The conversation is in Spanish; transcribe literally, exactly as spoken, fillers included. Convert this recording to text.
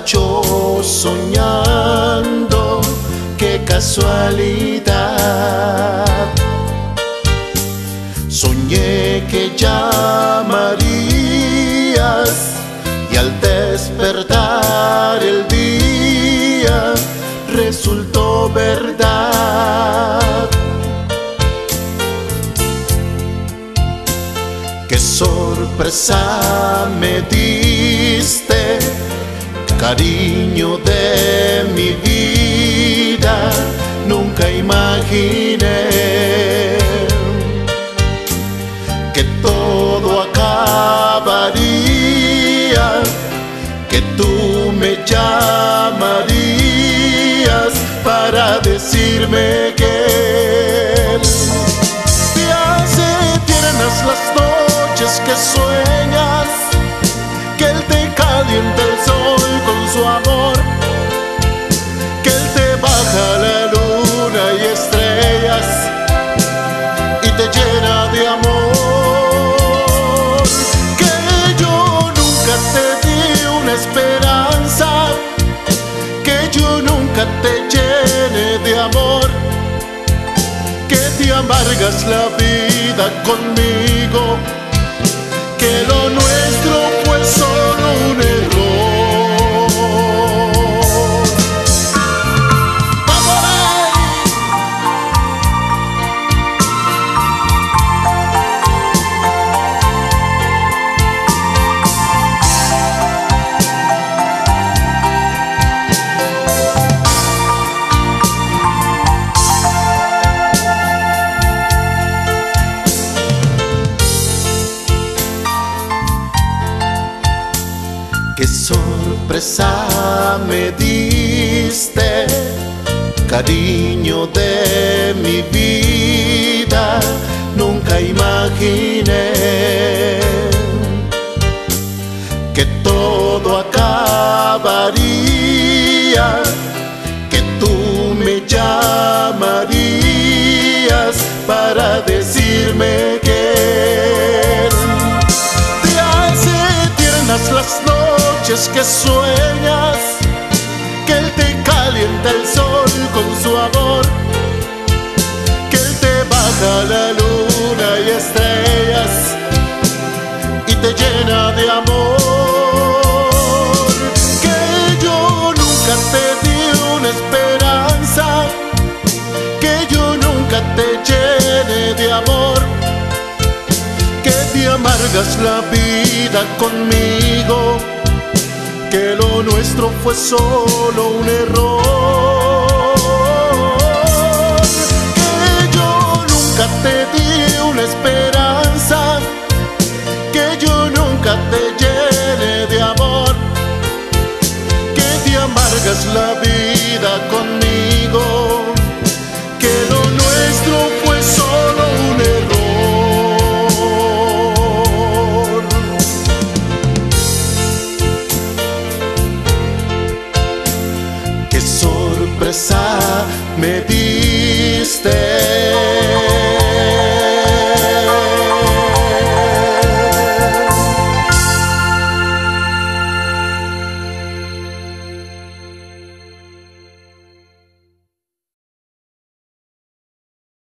marchó soñando, qué casualidad. Soñé que llamarías y al despertar el día resultó verdad. Qué sorpresa me diste, cariño de mi vida, nunca imaginé que todo acabaría, que tú me llamarías para decirme que te hace tiernas las noches que sueñas, que Él te calienta el sol con su amor, que Él te baja la luna y estrellas y te llena de amor, que yo nunca te di una esperanza, que yo nunca te llene de amor, que te amargas la vida conmigo, que lo nuestro fue solo un error. ¡Vamos ahí! Qué sorpresa me diste, cariño de mi vida, nunca imaginé que todo acabaría, que tú me llamarías para decirme que te hace tiernas las noches que sueñas, que Él te calienta el sol con su amor, que Él te baja la luna y estrellas y te llena de amor, que yo nunca te di una esperanza, que yo nunca te llene de amor, que te amargas la vida conmigo, que lo nuestro fue solo un error, que yo nunca te di una esperanza, que yo nunca te llene de amor, que te amargas la vida conmigo, que lo nuestro fue solo un error. Qué sorpresa me diste,